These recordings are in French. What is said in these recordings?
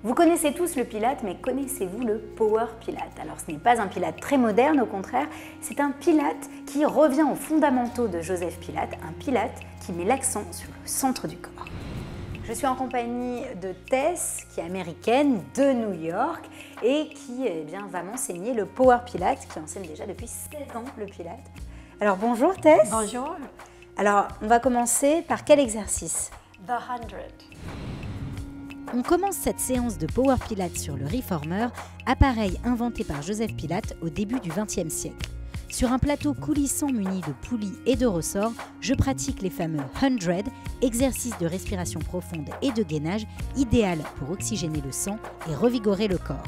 Vous connaissez tous le Pilates, mais connaissez-vous le Power Pilates? Alors ce n'est pas un Pilates très moderne, au contraire, c'est un Pilates qui revient aux fondamentaux de Joseph Pilates, un Pilates qui met l'accent sur le centre du corps. Je suis en compagnie de Tess, qui est américaine, de New York, et qui va m'enseigner le Power Pilates, qui enseigne déjà depuis 16 ans le Pilates. Alors bonjour Tess. Bonjour. Alors on va commencer par quel exercice? The 100. On commence cette séance de Power Pilates sur le Reformer, appareil inventé par Joseph Pilates au début du XXe siècle. Sur un plateau coulissant muni de poulies et de ressorts, je pratique les fameux 100, exercices de respiration profonde et de gainage, idéal pour oxygéner le sang et revigorer le corps.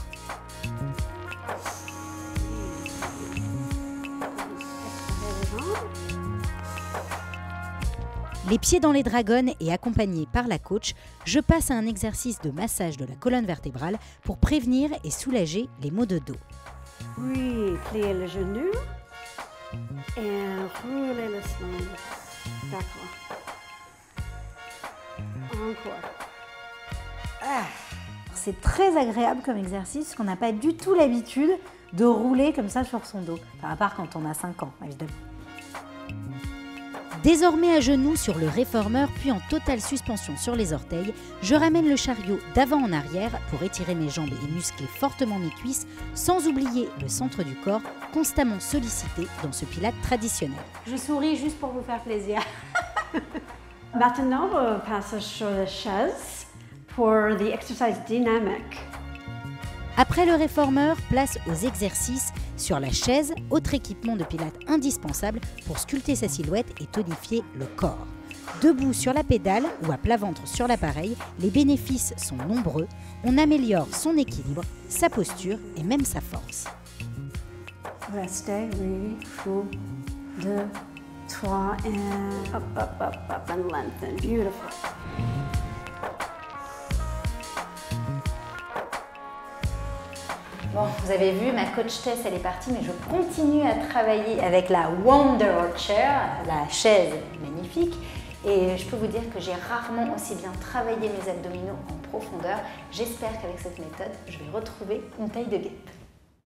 Les pieds dans les dragons et accompagné par la coach, je passe à un exercice de massage de la colonne vertébrale pour prévenir et soulager les maux de dos. Oui, pliez le genou et roulez le spine. D'accord. Encore. C'est très agréable comme exercice, parce qu'on n'a pas du tout l'habitude de rouler comme ça sur son dos. Enfin, à part quand on a 5 ans, évidemment. Désormais à genoux sur le Reformer, puis en totale suspension sur les orteils, je ramène le chariot d'avant en arrière pour étirer mes jambes et muscler fortement mes cuisses, sans oublier le centre du corps, constamment sollicité dans ce Pilates traditionnel. Je souris juste pour vous faire plaisir. Maintenant, on passe sur la chaise pour the exercise dynamic. Après le Reformer, place aux exercices sur la chaise, autre équipement de Pilates indispensable pour sculpter sa silhouette et tonifier le corps. Debout sur la pédale ou à plat ventre sur l'appareil, les bénéfices sont nombreux. On améliore son équilibre, sa posture et même sa force. Restez, oui, 1, 2, 3, and up, and lengthen. Beautiful. Bon, vous avez vu, ma coach Tess, elle est partie, mais je continue à travailler avec la Wonder Chair, la chaise magnifique. Et je peux vous dire que j'ai rarement aussi bien travaillé mes abdominaux en profondeur. J'espère qu'avec cette méthode, je vais retrouver une taille de guêpe.